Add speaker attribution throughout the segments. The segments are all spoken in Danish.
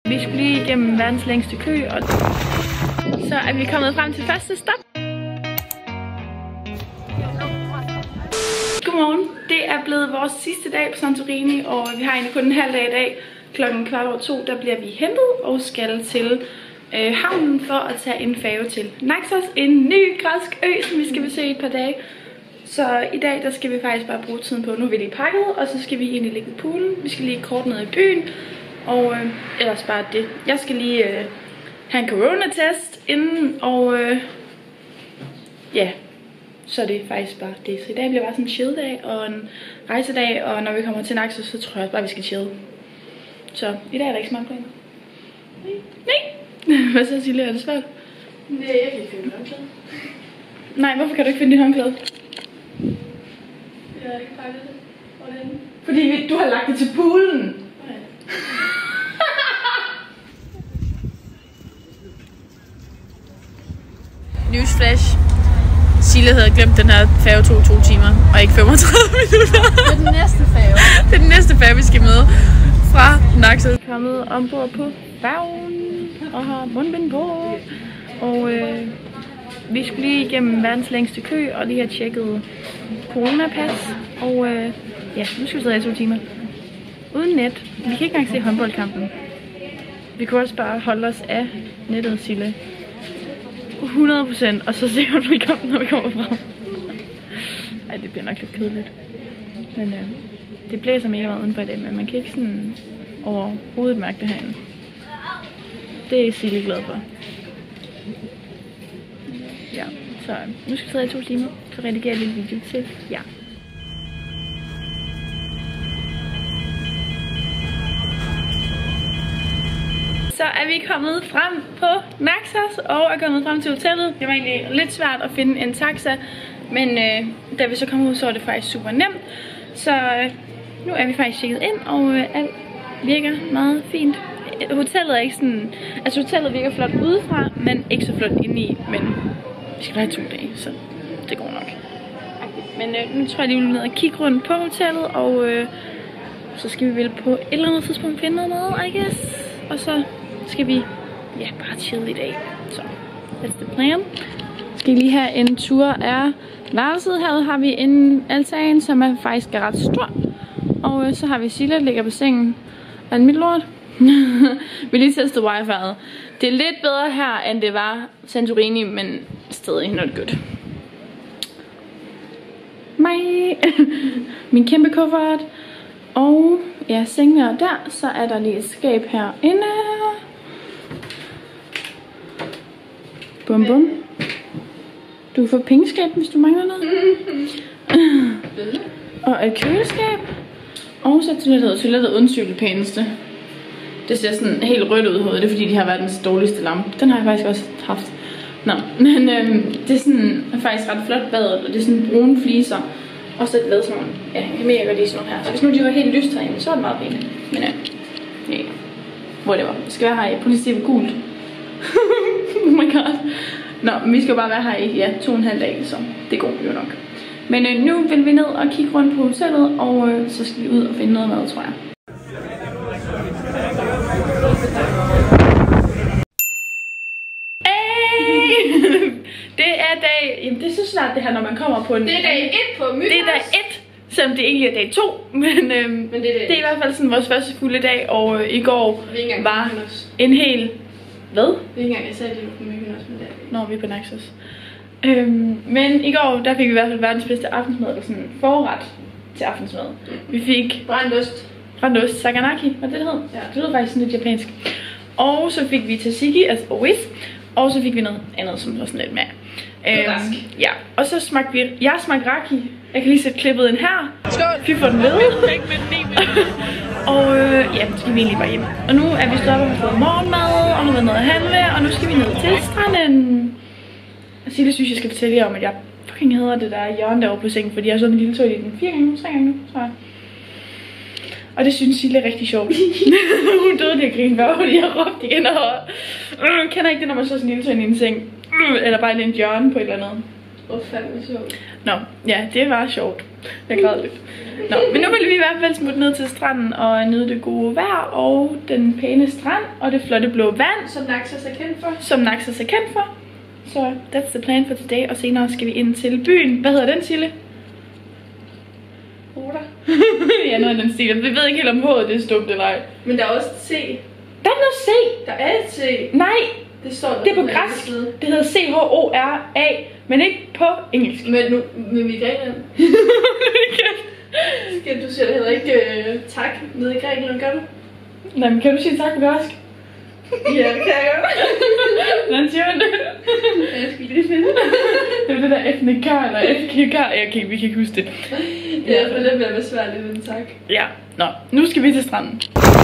Speaker 1: Vi skulle lige igennem verdens længste kø, og så er vi kommet frem til første stop. Godmorgen. Det er blevet vores sidste dag på Santorini, og vi har egentlig kun en halv dag i dag. Klokken 2:15, der bliver vi hentet og skal til havnen for at tage en færge til Naxos, en ny græsk ø, som vi skal besøge et par dage. Så i dag, der skal vi faktisk bare bruge tiden på, nu er vi lige pakket, og så skal vi egentlig ligge i poolen. Vi skal lige kort ned i byen, og ellers bare det. Jeg skal lige have en coronatest inden, og ja, så er det faktisk bare det. Så i dag bliver bare sådan en chill-dag og en rejsedag, og når vi kommer til Naxos, så tror jeg også bare, vi skal chill. Så i dag er der ikke så mange planer. Nej. Hvad så, Silje? Er det svært?
Speaker 2: Nej, jeg kan ikke finde håndklæde.
Speaker 1: Nej, hvorfor kan du ikke finde dit håndklæde?
Speaker 2: Jeg har ikke pakket det. Hvordan?
Speaker 1: Fordi du har lagt det til poolen.
Speaker 2: Nej.
Speaker 1: Newsflash. Silje havde glemt den her færge 2 timer, og ikke 35 minutter.
Speaker 2: Det er den næste færge.
Speaker 1: Det er den næste færge, vi skal med fra Naxos. Vi er kommet ombord på færgen og har mundbind på. Og vi skulle lige igennem verdens længste kø og lige have tjekket coronapas. Og ja, nu skal vi sidde i 2 timer. Uden net. Vi kan ikke engang se håndboldkampen. Vi kunne også bare holde os af nettet, Silje. 100%, og så se håndboldkampen, når vi kommer frem. Ej, det bliver nok lidt kedeligt. Men det blæser mega meget udenfor i dag, men man kan ikke sådan overhovedet mærke det herinde. Det er Silje glad for. Ja, så nu skal vi sidde i 2 timer, så redigerer jeg en lille video til jer. Så er vi kommet frem på Naxos og er kommet frem til hotellet. Det var egentlig lidt svært at finde en taxa, men da vi så kom ud, så var det faktisk super nemt. Så nu er vi faktisk tjekket ind, og alt virker meget fint. Hotellet er ikke sådan... Altså hotellet virker flot udefra, men ikke så flot indeni. Men vi skal være i 2 dage, så det går nok. Men nu tror jeg lige, vi vil ned og kigge rundt på hotellet, og så skal vi vel på et eller andet tidspunkt finde noget mad, I guess. Og så skal vi, ja, bare chill i dag. Så, that's the plan. Skal lige have en tur af værelset. Her har vi en altan, som er faktisk ret stor. Og så har vi Silje, der ligger på sengen. Er det mit lort? Vi lige testet wifi'et. Det er lidt bedre her, end det var Santorini, men stadig not good. Mig. Min kæmpe kuffert. Og ja, sengen er der. Så er der lige et skab herinde. Bum bum. Du kan få pengeskab, hvis du mangler noget. Og et køleskab. Og så toilettet. Toilettet uden cykelpæneste. Det ser sådan helt rødt ud i hovedet. Det er fordi, de har verdens dårligste lampe. Den har jeg faktisk også haft. Nå, men det er sådan faktisk ret flot badet. Og det er sådan brune fliser. Og så er det lavet sådan nogle, ja, jeg kan mega godt lide sådan nogle her. Så hvis nu de var helt lyst herinde, så er det meget pænt. Men ja, whatever. Det skal være her i politisk gult. Oh my god. Nå, men vi skal bare være her i, ja, 2,5 dage, så det går jo nok. Men nu vil vi ned og kigge rundt på hotellet, og så skal vi ud og finde noget mad, tror jeg. Det er dag... Jamen, det er så snart det her, når man kommer på en...
Speaker 2: Det er dag 1 på Mykonos.
Speaker 1: Det er dag 1, selvom det egentlig er dag 2. Men det er i hvert fald sådan vores første fulde dag, og i går var en hel... Hvad?
Speaker 2: Det er ikke engang, jeg sagde, at det var på Mykonos, men det er det.
Speaker 1: Nå, vi er på Naxos. Men i går, der fik vi i hvert fald verdens bedste aftensmad, eller sådan forret til aftensmad. Vi fik... Brændt ost, saganaki, hvad det hed? Ja. Det lyder faktisk sådan lidt japansk. Og så fik vi tzatziki, altså always. Og så fik vi noget andet, som var sådan lidt mere. Ja, og så smagte vi... Jeg smagte raki. Jeg kan lige sætte klippet ind her. Skål! Fy for den ved. Og ja, så skal vi egentlig bare hjem. Og nu er vi stået op og har fået morgenmad, og nu er noget at handle, og nu skal vi ned til stranden. Og Silje synes, jeg skal fortælle jer om, at jeg fucking hader det der hjørne derovre på sengen, fordi jeg har sådan en lille tøj i den 4 gange nu, 3 gange nu, tror jeg. Og det synes Silje er rigtig sjovt. Hun døde lige at grine bare, fordi jeg råbte igen og kender ikke det, når man så sådan en lille tøj i en seng. Eller bare i en hjørne på et eller andet.
Speaker 2: Hvor fanden sjovt.
Speaker 1: Nå, ja, det var sjovt. Jeg græd lidt. Nå, men nu vil vi i hvert fald smutte ned til stranden og nyde det gode vejr og den pæne strand og det flotte blå vand.
Speaker 2: Som Naxos er kendt for.
Speaker 1: Som Naxos er kendt for. Så that's the plan for today. Og senere skal vi ind til byen. Hvad hedder den, Sille?
Speaker 2: Ruder.
Speaker 1: Ja, noget af den stil. Vi ved ikke helt om hovedet, det er stumt eller ej.
Speaker 2: Men der er også et C.
Speaker 1: Der er noget C.
Speaker 2: Der er et C.
Speaker 1: Nej,
Speaker 2: Det står der.
Speaker 1: det er på græsk. Det hedder C-H-O-R-A, men ikke på engelsk.
Speaker 2: Men vi er i Grækenland. Skal du siger da heller ikke tak nede i Grækenland, gør du?
Speaker 1: Nej, men kan du sige tak på græsk?
Speaker 2: Ja, det kan jeg godt.
Speaker 1: Hvordan siger man det?
Speaker 2: Jeg skal lige finde.
Speaker 1: Det er det der FNK eller FKK. Vi kan ikke huske det.
Speaker 2: Ja, for det bliver besværligt, men tak.
Speaker 1: Ja, nå, nu skal vi til stranden.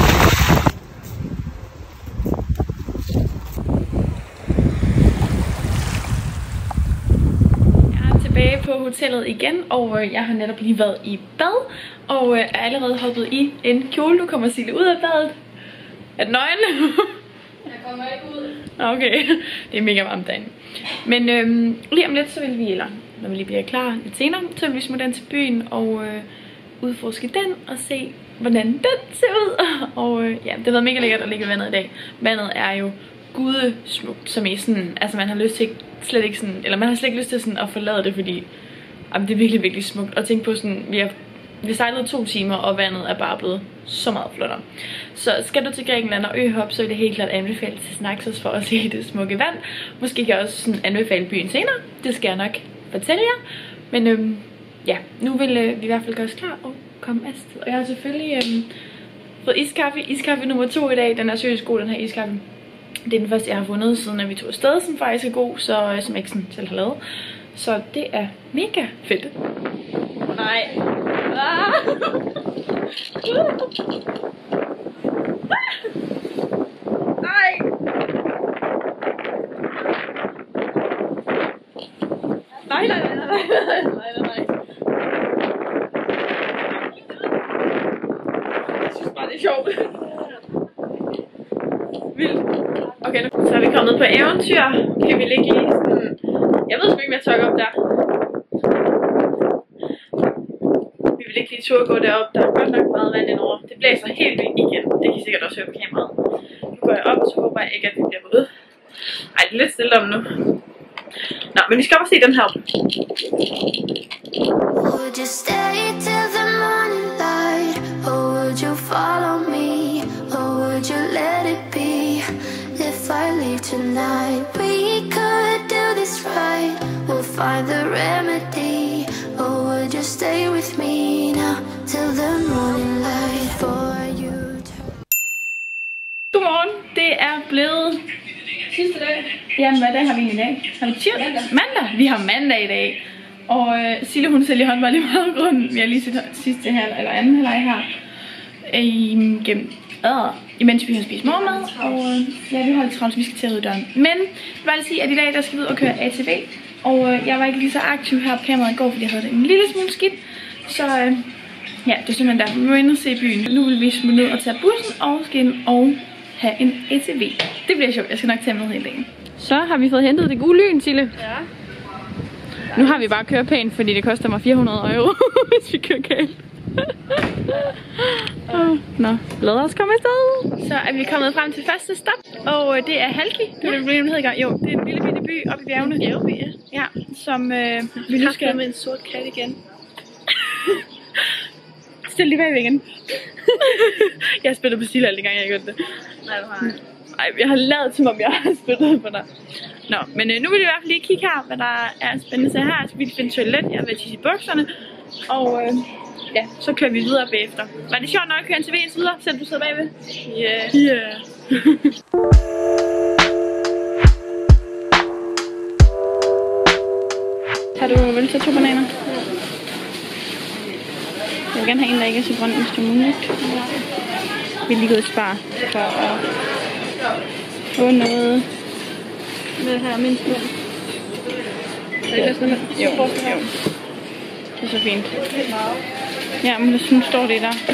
Speaker 1: Tilbage på hotellet igen, og jeg har netop lige været i bad, og er allerede hoppet i en kjole. Nu kommer Sille ud af badet. Er den nøgen?
Speaker 2: Jeg kommer ikke ud.
Speaker 1: Okay, det er mega varmt derinde. Men lige om lidt, så vil vi, eller når vi lige bliver klar lidt senere, så vil vi smutte ind til byen og udforske den og se, hvordan den ser ud. Og ja, det har været mega lækkert at ligge i vandet i dag. Vandet er jo gudesmukt, som i sådan, altså man har lyst til slet ikke sådan, eller man har slet ikke lyst til sådan at forlade det, fordi det er virkelig, virkelig smukt. Og tænk på sådan, vi sejlede 2 timer, og vandet er bare blevet så meget flottere. Så skal du til Grækenland og øhop, så vil det helt klart anbefale til Naxos for at se det smukke vand. Måske kan jeg også sådan anbefale byen senere. Det skal jeg nok fortælle jer. Men ja, nu vil vi i hvert fald gøre os klar og komme afsted. Og jeg har selvfølgelig fået iskaffe. Iskaffe nummer 2 i dag. Den er seriøst god, den her iskaffe. Det er den første, jeg har fundet, siden at vi tog afsted, som faktisk er god, så som jeg ikke sådan selv har lavet. Så det er mega fedt. Nej. Ah. Nej. Nej, nej, nej, nej, nej, nej. Jeg synes bare, det er sjovt. Vildt. Okay, så er vi kommet på eventyr. Kan vi ligge lige sådan... Jeg ved sgu ikke, om jeg tør op der. Vi vil ikke lige turde gå derop. Der er godt nok meget vand indover. Det blæser helt vildt igen. Det kan I sikkert også høre på kameraet. Nu går jeg op, så håber jeg ikke, at vi bliver våde. Ej, det er lidt stille om nu. Nå, men vi skal op og se den her op.
Speaker 3: Would you stay till the morning light, or would you follow me, or would you let it be? If I leave tonight, we could do this right. We'll find the remedy. Or would you stay with me now till the morning light for you?
Speaker 1: Godmorgen, det er blevet
Speaker 2: Sidste dag.
Speaker 1: Jamen, hvad dag har vi i dag? Har vi tirsdag? Mandag. Vi har mandag i dag. Og Sille, hun sælger håndbold i baggrunden. Vi har lige set sidste halv eller anden halvleg her. Imens vi har spist morgenmad. Og ja, vi har lidt travlt, så vi skal til at rydde døren. Men jeg vil bare sige, at i dag der skal vi ud og køre ATV. Og jeg var ikke lige så aktiv her på kameraet i går, fordi jeg havde det en lille smule skidt. Så ja, det er simpelthen der. Vi må ind og se byen. Nu vil vi smutte ned og tage bussen og skal ind og have en ATV. Det bliver sjovt. Jeg skal nok tage med hele dagen. Så har vi fået hentet det gule lyn, Sille.
Speaker 2: Ja.
Speaker 1: Nu har vi bare kørt pænt, fordi det koster mig 400 €, hvis vi kører galt. Nå, lad os komme afsted. Så er vi kommet frem til første stop, og det er Halki. Det er det, den hedder. Jo, det er en lille bitte by oppe i bjergene. Ja, som vi nu skal
Speaker 2: med en sort kat igen.
Speaker 1: Stil lige bag igen. Jeg har spillet på Sille alle de gange, jeg har gjort det.
Speaker 2: Nej, du har ikke.
Speaker 1: Ej, jeg har lavet som om jeg har spillet på dig. Nå, men nu vil vi i hvert fald lige kigge her, hvad der er spændende. Så her skal vi finde toilet, jeg vil tisse i bukserne. Og ja, så kører vi videre bagefter. Var det sjovt nok at køre en TV indtil videre, selvom du sidder bagved?
Speaker 2: Ja.
Speaker 1: Yeah. Har du vel tage 2 bananer? Jeg vil gerne have en, der ikke er så grøn, hvis det er muligt. Vi er lige gået i Spar for at få noget.
Speaker 2: Med her mindst nu.
Speaker 1: Jo. Det er så fint. Ja, men nu står det der.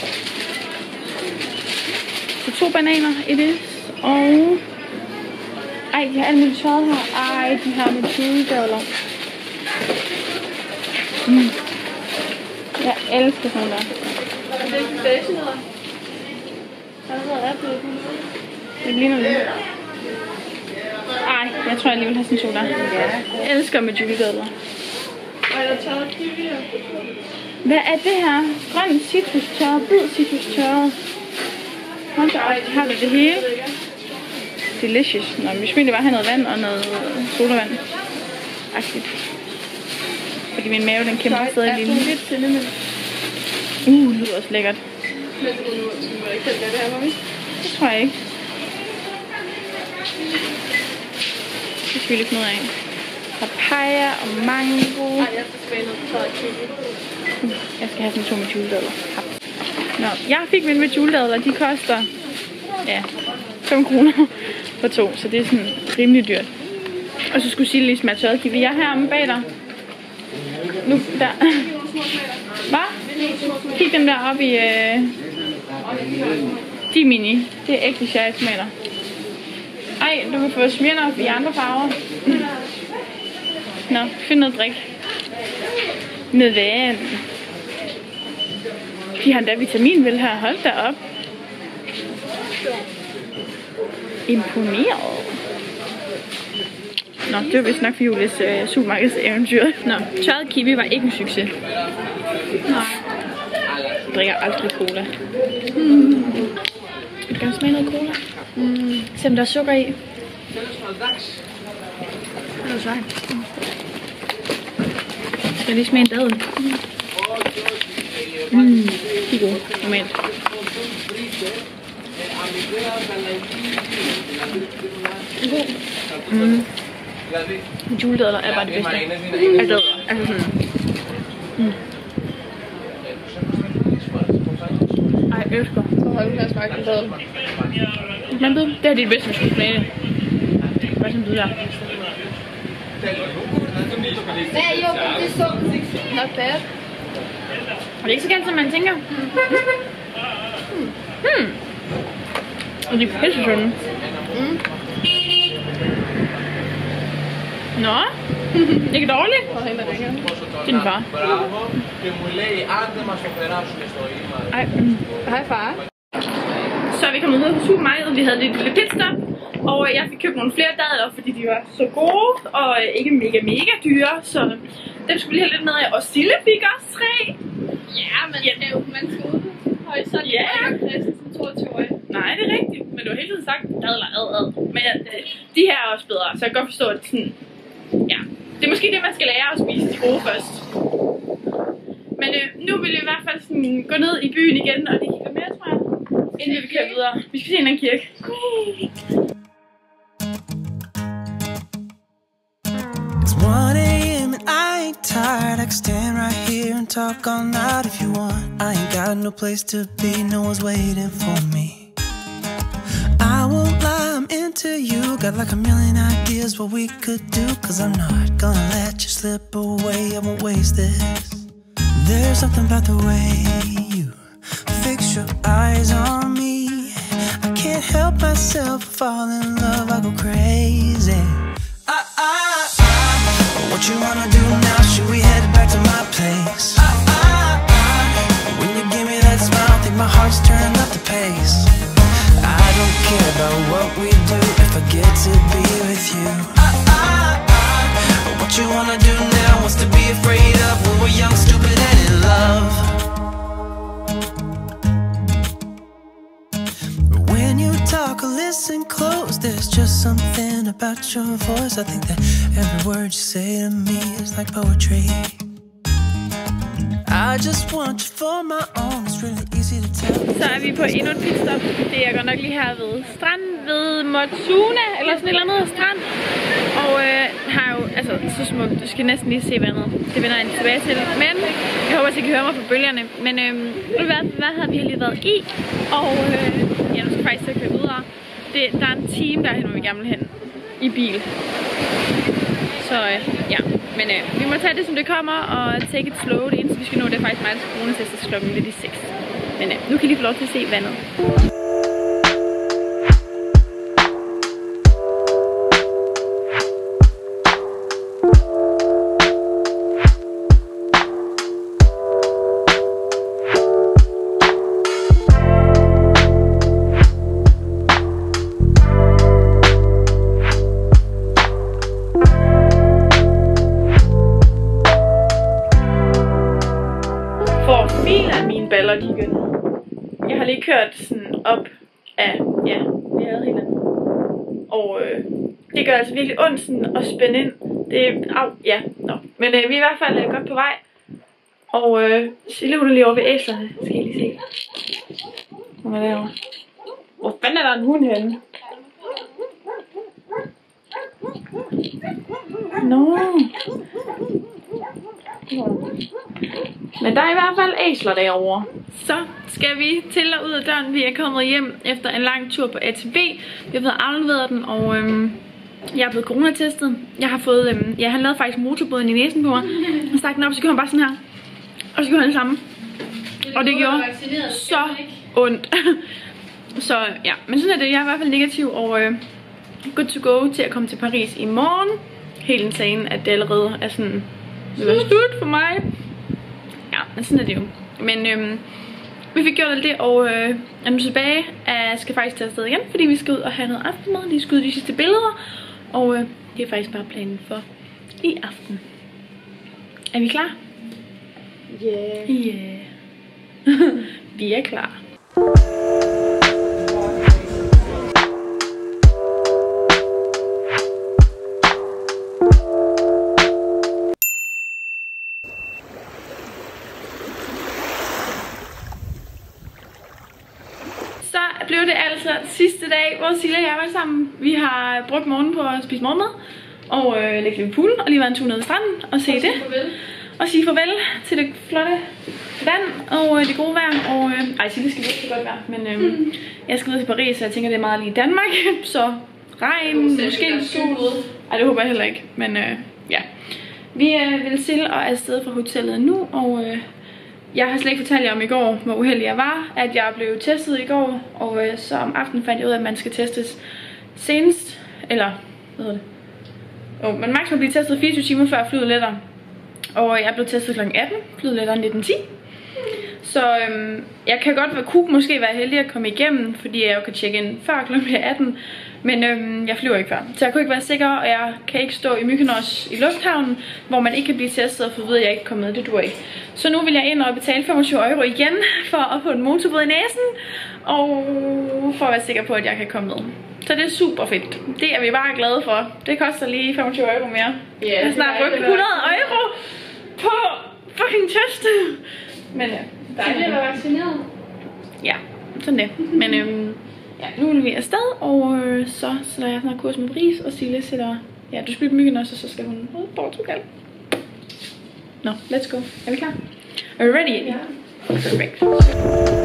Speaker 1: Så 2 bananer i det. Og... Ej, de har alt muligt tøjet her. Ej, de har med tudegavler. Jeg elsker sådan der.
Speaker 2: Og det er pistachienødder.
Speaker 1: Har du været det? Det ligner det. Ej, jeg tror jeg lige vil have sådan to der. Jeg elsker med juledødler.
Speaker 2: Og er der tørret kiwi her?
Speaker 1: Hvad er det her? Grøn citrustørret, hvid citrustørret. Hold da op, har vi det hele? Delicious. Nå, vi skulle bare have noget vand og noget sodavand. Agtigt. Fordi min mave, den kæmper stadig lige.
Speaker 2: Lidt cinnamon.
Speaker 1: Det lyder også lækkert.
Speaker 2: Men nu skal vi ikke kalde det her, mami.
Speaker 1: Det tror jeg ikke. Det skal vi lige finde ud af. Papaya og mango.
Speaker 2: Ej, jeg skal smage noget tørret kiwi.
Speaker 1: Jeg skal have sådan to med juledadler. Nå, jeg fik min med juledadler. De koster, ja, 5 kroner for 2. Så det er sådan rimelig dyrt. Og så skulle Sille lige smage tørret kiwi. Jeg er heromme bag dig. Nu, der. Hvad? Kig dem der op i... De mini. Det er ægte cherrytomater. Ej, du kan få Smirnoff i andre farver. Nå, find noget drik. Noget vand. De har endda vitaminvel her. Hold da op. Imponeret. Nå, det var vist nok for Julies supermarkeds eventyr. Nå, tørret kiwi var ikke en succes. Nej. Jeg drikker aldrig cola. Vil du gerne smage noget cola? Se om der er sukker i. Det er sejt. Skal jeg lige smage en dadel? De er gode, normalt. Juledadler er bare det bedste. Altså sådan. Ej, jeg elsker.
Speaker 2: Så har du her smagt en dadel.
Speaker 1: Men det er det bedste, vi skulle smage det. Hvad sådan du der?
Speaker 2: Not bad.
Speaker 1: Og det er ikke så galt, som man tænker. Og de er pisse sunde. Nå, ikke dårligt. Det er din far. Ej,
Speaker 2: Hej far.
Speaker 1: så er vi kommet ud på supermarkedet. Vi havde lidt lille pitstop. Og jeg fik købt nogle flere dadler, fordi de var så gode. Og ikke mega dyre. Så dem skulle vi lige have lidt med af. Og Sille fik også 3.
Speaker 2: Ja, men man skal ud. Højst sådan ikke som 22-årig.
Speaker 1: Nej, det er rigtigt. Men du har hele tiden sagt dadler ad. Men de her er også bedre. Så jeg kan godt forstå, at sådan... Ja, det er måske det, man skal lære at spise de gode først. Men nu vil vi i hvert fald sådan gå ned i byen igen, og det kigger mere, tror jeg, inden vi kører videre. Vi skal se en anden kirke.
Speaker 4: It's 1 a.m. and I ain't tired. I can stand right here and talk all night if you want. I ain't got no place to be, no one's waiting for me. I won't lie, I'm into you. Got like a million ideas what we could do. Cause I'm not gonna let you slip away, I won't waste this. There's something about the way you fix your eyes on me. I can't help myself, fall in love, I go crazy. What you wanna do now, should we head back to my place? When you give me that smile, I think my heart's turned up the pace. I don't care about what we do if I get to be with you. What you wanna do now, what's to be afraid of when we're young, stupid and in love. When you talk or listen close, there's just something about your voice. I think that every word you say to me is like poetry. I just want you for my own, it's really easy to tell.
Speaker 1: Så er vi på endnu et pitstop. Det er godt nok lige her ved strand ved Motsuna, eller sådan et eller andet strand. Og har jo, altså så smukt, du skal næsten lige se vandet. Det vender jeg tilbage til. Men jeg håber, at I kan høre mig på bølgerne. Men hvad havde vi lige været i? Og ja, nu skal jeg faktisk køre videre. Der er en time derhen, hvor vi gerne vil hen i bil. Så ja, men vi må tage det som det kommer og take it slow. Det eneste vi skal nå, det er faktisk mig, der skal bruge til klokken lidt i 6. Men nu kan I lige få lov til at se vandet. kørt sådan op af, ja, vi havde helt andet. Og det gør altså virkelig ondt sådan at spænde ind. Det er, ja, nå. Men vi er i hvert fald godt på vej. Og Sille hun er lige over ved æslerne. Skal I lige se. Hun er derovre. Hvor fanden er der en hund henne? Nå. Men der er i hvert fald æsler derovre. Så skal vi til og ud af døren. Vi er kommet hjem efter en lang tur på ATB. Vi har fået afleveret den, og jeg er blevet coronatestet. Jeg har fået, han lavede faktisk motorbåden i næsen på mig. Han stak den op, så gjorde han bare sådan her. Og så gjorde han det samme. Og det gjorde så ondt. Så ja, men sådan er det. Jeg er i hvert fald negativ, og good to go til at komme til Paris i morgen. Helt insane, at det allerede er sådan, det var slut for mig. Ja, men sådan er det jo. Men vi fik gjort alt det, og er nu tilbage. Jeg skal faktisk tage afsted igen, fordi vi skal ud og have noget aftenmad. Lige skal ud de sidste billeder. Og det er faktisk bare planen for i aften. Er vi klar?
Speaker 2: Yeah.
Speaker 1: Vi er klar. Så blev det altså sidste dag, hvor Sille og jeg var sammen. Vi har brugt morgenen på at spise morgenmad og lægge lidt i poolen og lige været en tur ned ved stranden og se det. Og sige farvel til det flotte vand og det gode vejr. Og Sille skal virkelig godt vejr, men jeg skal ned til Paris, så jeg tænker det er meget lige i Danmark. Så regn, måske sol. Ej, det håber jeg heller ikke, men ja. Vi vil til og er afsted fra hotellet nu, og jeg har slet ikke fortalt jer om i går, hvor uheldig jeg var, at jeg blev testet i går, og så om aftenen fandt jeg ud af, at man skal testes senest, eller hvad hedder det? Men max må blive testet 24 timer før flyet letter, og jeg blev testet kl. 18, flyet letter 19:10. Så jeg kan godt måske være heldig at komme igennem, fordi jeg jo kan tjekke ind før kl. 18, men jeg flyver ikke før. Så jeg kunne ikke være sikker, og jeg kan ikke stå i Mykonos i lufthavnen, hvor man ikke kan blive testet, for ved jeg ikke kommer med, det duer ikke. Så nu vil jeg ind og betale 25 € igen for at få en motorbåd i næsen, og for at være sikker på, at jeg kan komme med. Så det er super fedt. Det er vi bare glade for. Det koster lige 25 € mere. Jeg har snart brugt 100 € på fucking test. Men ja.
Speaker 2: Dejligt at være vaccineret.
Speaker 1: Ja, sådan det. Men ja, nu er vi afsted, og så sætter jeg snart kurs med Bris, og Sille sætter, ja, du spiller myggen også, og så skal hun ud i Portugal. Nå, let's go. Er vi klar? Are you ready?
Speaker 2: Ja.
Speaker 1: Perfekt.